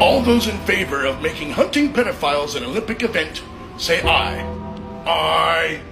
All those in favor of making hunting pedophiles an Olympic event, say aye. Aye.